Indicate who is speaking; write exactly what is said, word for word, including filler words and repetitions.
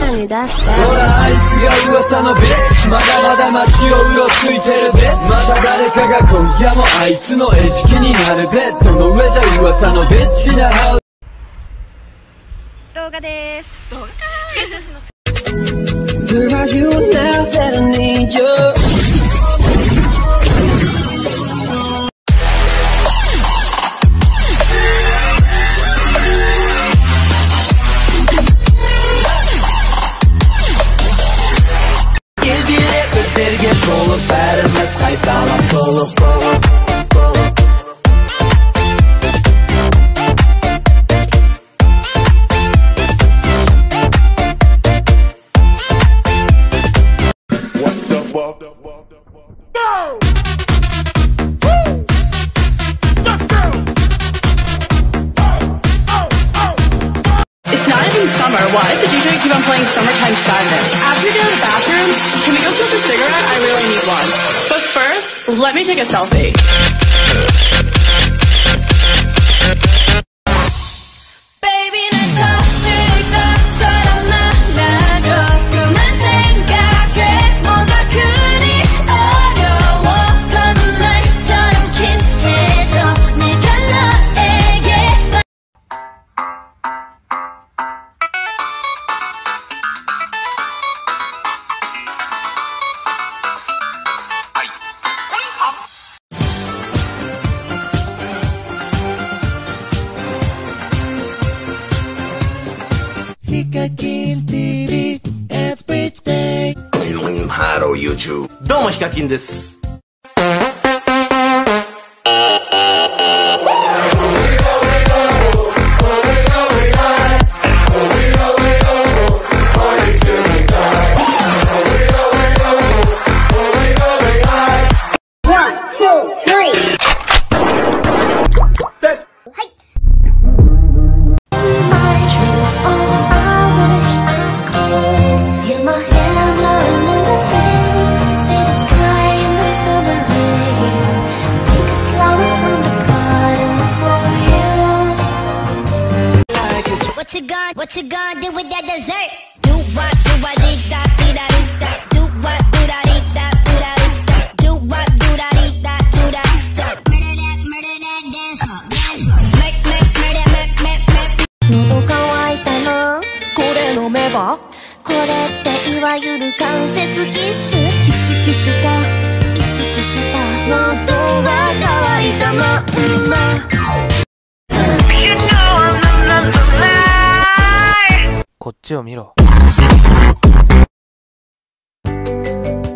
Speaker 1: 社に出して
Speaker 2: ほらあいつが噂のビッチまだまだ街をうろついてるべまた誰かが今夜もあいつの餌食になるべどの上じゃ噂のビッチなら
Speaker 3: 動画です。動画かーい。調子の
Speaker 2: Where are you now that I need you? Give you that, but still get full of badness. I thought I'm full of full of
Speaker 4: Summer. Why does the D J keep on playing Summertime Sadness? After we get out of the bathroom, can we go smoke a cigarette? I really need one. But first, let me take a selfie. Baby, 날 터질까 처럼 만나줘. 그만 생각해. 뭐가 그리 어려워. 거짓 날처럼 키스해줘. 내가 너에게ヒカキン ティーブイ everyday。
Speaker 5: ハロー YouTube。どうもヒカキンです。
Speaker 6: What you gonna do with that dessert? Do what, do what, dee da, dee da, dee da. Do what, do da, dee da, do da, dee da. Do what, do da, dee da, do da, dee da. Murder that, murder that, dance hall, dance hall. Make, make, murder, make, make, make.
Speaker 1: 喉乾いたなこれ飲めばこれっていわゆる関節キス意識した意識した喉は乾いたまんまこっちを見ろ。